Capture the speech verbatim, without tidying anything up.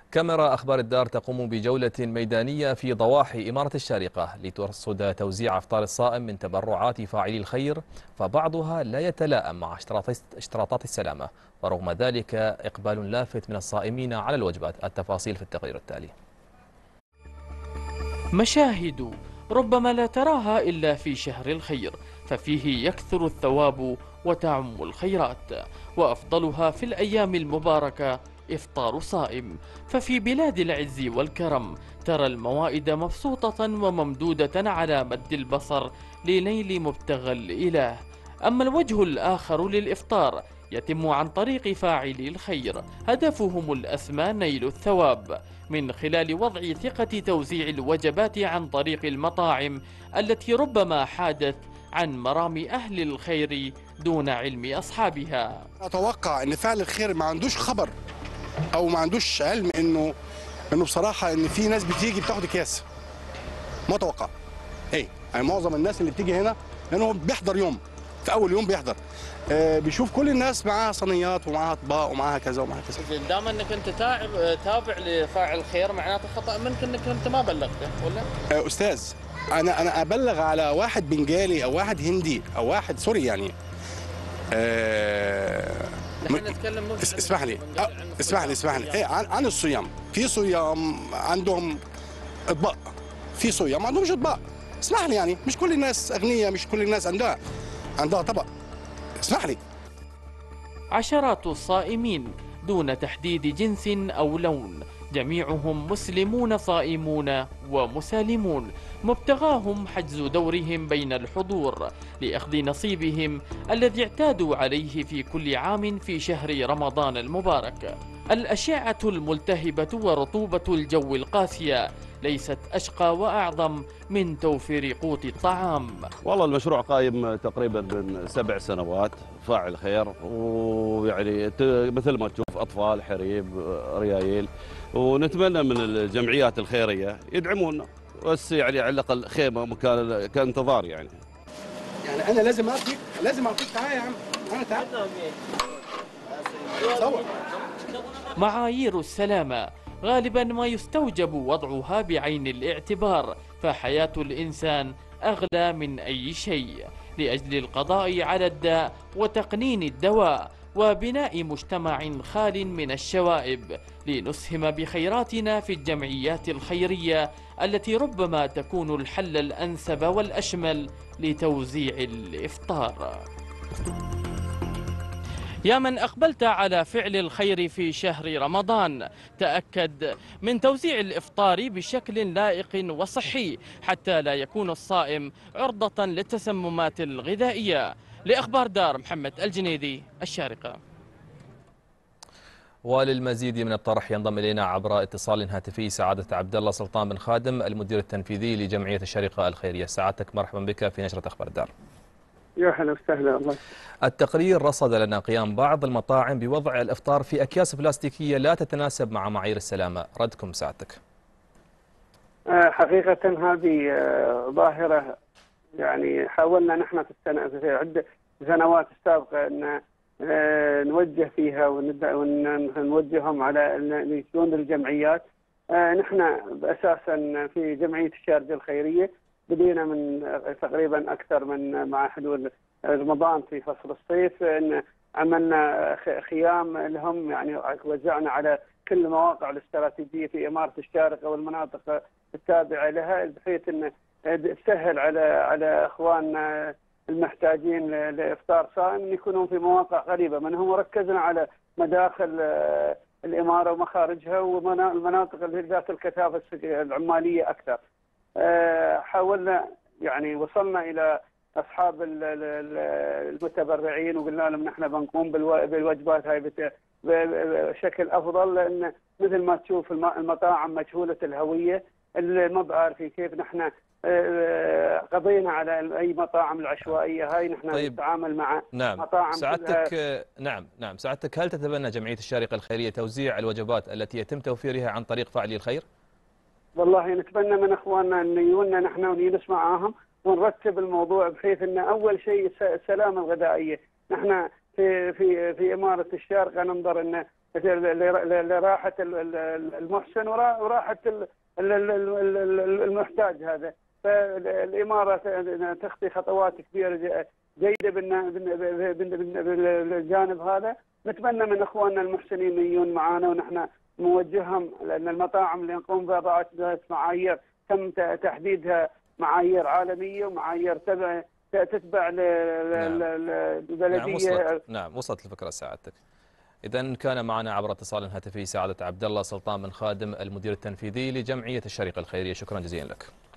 كاميرا أخبار الدار تقوم بجولة ميدانية في ضواحي إمارة الشارقة لترصد توزيع إفطار الصائم من تبرعات فاعلي الخير، فبعضها لا يتلائم مع اشتراطات السلامة، ورغم ذلك إقبال لافت من الصائمين على الوجبات. التفاصيل في التقرير التالي. مشاهد ربما لا تراها إلا في شهر الخير، ففيه يكثر الثواب وتعم الخيرات، وأفضلها في الأيام المباركة إفطار صائم. ففي بلاد العز والكرم ترى الموائد مبسوطة وممدودة على مد البصر لنيل مبتغى الإله. أما الوجه الآخر للإفطار يتم عن طريق فاعلي الخير، هدفهم الأسمى نيل الثواب من خلال وضع ثقة توزيع الوجبات عن طريق المطاعم التي ربما حادت عن مرامي أهل الخير دون علم أصحابها. أتوقع أن فعل الخير ما عندوش خبر أو ما عندوش علم إنه إنه بصراحة إن في ناس بتيجي بتاخد أكياس. ما أتوقع. إيه يعني معظم الناس اللي بتيجي هنا لأنه بيحضر يوم، في أول يوم بيحضر. آه بيشوف كل الناس معاها صينيات ومعاها أطباق ومعاها كذا ومعاها كذا. دام انك انت تابع لفاعل الخير معناته خطأ منك انك انت ما بلغته ولا؟ آه أستاذ، أنا أنا أبلغ على واحد بنجالي أو واحد هندي أو واحد سوري يعني. آه نحن نتكلم اسمح لي اسمح لي اسمح لي ايه عن, عن الصيام. في صيام عندهم اطباق، في صيام ما عندهمش اطباق. اسمح لي يعني مش كل الناس اغنياء، مش كل الناس عندها عندها طبق. اسمح لي. عشرات الصائمين دون تحديد جنس أو لون، جميعهم مسلمون صائمون ومسالمون، مبتغاهم حجز دورهم بين الحضور لأخذ نصيبهم الذي اعتادوا عليه في كل عام في شهر رمضان المبارك. الأشعة الملتهبة ورطوبة الجو القاسية ليست أشقى وأعظم من توفير قوت الطعام. والله المشروع قائم تقريبا من سبع سنوات، فاعل خير، ويعني مثل ما تشوف أطفال، حريم، ريايل، ونتمنى من الجمعيات الخيرية يدعمونا، بس يعني على الأقل خيمة مكان كانتظار يعني. يعني أنا لازم أعطيك لازم أعطيك تعال يا عم، أنا تعال. صور. معايير السلامة غالبا ما يستوجب وضعها بعين الاعتبار، فحياة الإنسان أغلى من أي شيء، لأجل القضاء على الداء وتقنين الدواء وبناء مجتمع خال من الشوائب، لنسهم بخيراتنا في الجمعيات الخيرية التي ربما تكون الحل الأنسب والأشمل لتوزيع الإفطار. يا من أقبلت على فعل الخير في شهر رمضان، تأكد من توزيع الإفطار بشكل لائق وصحي حتى لا يكون الصائم عرضة للتسممات الغذائية. لأخبار دار، محمد الجنيدي، الشارقة. وللمزيد من الطرح ينضم إلينا عبر اتصال هاتفي سعادة عبد الله سلطان بن خادم، المدير التنفيذي لجمعية الشارقة الخيرية. سعادتك مرحبا بك في نشرة أخبار الدار. يا هلا وسهلا. الله. التقرير رصد لنا قيام بعض المطاعم بوضع الإفطار في أكياس بلاستيكية لا تتناسب مع معايير السلامة، ردكم سعادتك؟ حقيقة هذه ظاهرة يعني حاولنا نحن في السنة في عدة سنوات السابقة أن نوجه فيها ونوجههم على لشؤون الجمعيات. نحن أساسا في جمعية الشارقة الخيرية بدينا من تقريبا أكثر من مع حلول رمضان في فصل الصيف، إن عملنا خيام لهم، يعني وزعنا على كل المواقع الاستراتيجية في إمارة الشارقة والمناطق التابعة لها، بحيث أن تسهل على على إخواننا المحتاجين لإفطار صائم يكونون في مواقع قريبة منهم، وركزنا على مداخل الإمارة ومخارجها والمناطق اللي ذات الكثافة العمالية أكثر. حاولنا يعني وصلنا إلى أصحاب المتبرعين وقلنا لهم نحن بنقوم بالواجبات هاي بشكل أفضل، لأن مثل ما تشوف المطاعم مجهولة الهوية، اللي ما بعارفين كيف نحن قضينا على أي مطاعم العشوائية هاي. نحن طيب. نتعامل مع نعم. مطاعم سعادتك نعم نعم سعادتك هل تتبنى جمعية الشارقة الخيرية توزيع الوجبات التي يتم توفيرها عن طريق فاعلي الخير؟ والله نتمنى من اخواننا ان يجونا نحن ونجلس معاهم ونرتب الموضوع، بحيث ان اول شيء السلامه الغذائيه. نحن في في في اماره الشارقه ننظر ان لراحه المحسن وراحه المحتاج هذا. فالاماره تخطي خطوات كبيره جيده بالجانب هذا. نتمنى من اخواننا المحسنين يجون معنا ونحن نوجههم، لان المطاعم اللي نقوم بها ضاعت معايير تم تحديدها معايير عالميه ومعايير تبع تتبع للبلديه. نعم وصلت نعم وصلت الفكره سعادتك. إذا كان معنا عبر اتصال هاتفي سعادة عبد الله سلطان بن خادم المدير التنفيذي لجمعية الشريقة الخيرية. شكرا جزيلا لك.